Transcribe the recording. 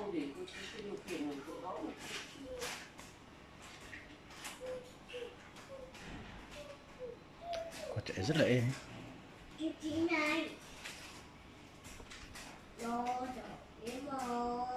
để cái điều khiển ở chỗ đó. Con chạy rất là êm. Chị này. Rồi, em ơi.